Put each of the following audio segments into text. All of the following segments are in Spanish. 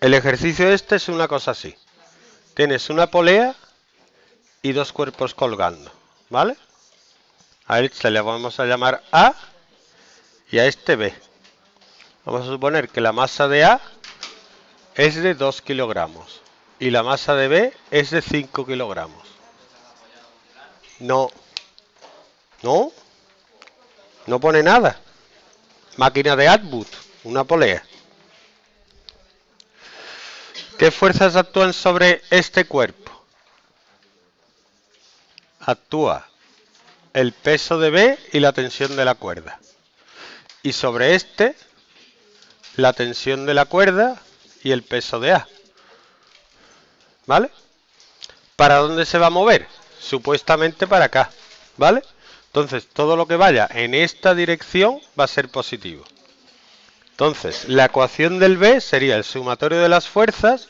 El ejercicio este es una cosa así. Tienes una polea y dos cuerpos colgando, ¿vale? A este le vamos a llamar A y a este B. Vamos a suponer que la masa de A es de 2 kilogramos y la masa de B es de 5 kilogramos. No. No. No pone nada. Máquina de Atwood, una polea. ¿Qué fuerzas actúan sobre este cuerpo? Actúa el peso de B y la tensión de la cuerda. Y sobre este, la tensión de la cuerda y el peso de A. ¿Vale? ¿Para dónde se va a mover? Supuestamente para acá. ¿Vale? Entonces, todo lo que vaya en esta dirección va a ser positivo. Entonces, la ecuación del B sería el sumatorio de las fuerzas.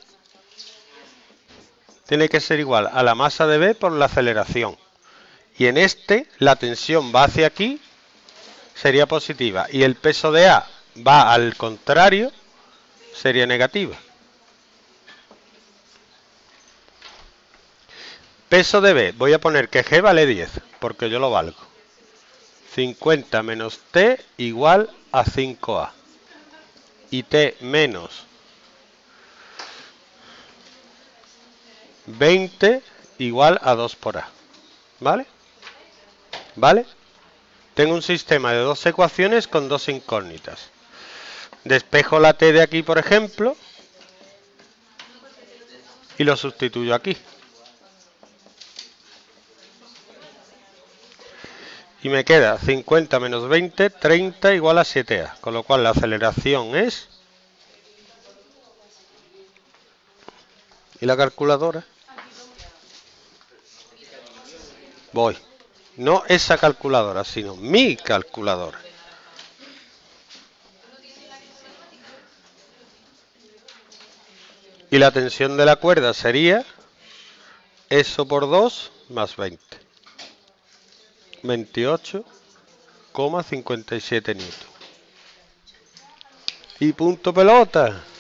Tiene que ser igual a la masa de B por la aceleración. Y en este, la tensión va hacia aquí, sería positiva. Y el peso de A va al contrario, sería negativa. Peso de B, voy a poner que G vale 10, porque yo lo valgo. 50 menos T igual a 5A. Y T menos 20 igual a 2 por A. ¿Vale? ¿Vale? Tengo un sistema de dos ecuaciones con dos incógnitas. Despejo la T de aquí, por ejemplo, y lo sustituyo aquí. Y me queda 50 menos 20, 30 igual a 7A. Con lo cual la aceleración es... ¿Y la calculadora? Voy. No esa calculadora, sino mi calculadora. Y la tensión de la cuerda sería eso por 2 más 20. 28,57 newton. Y punto pelota.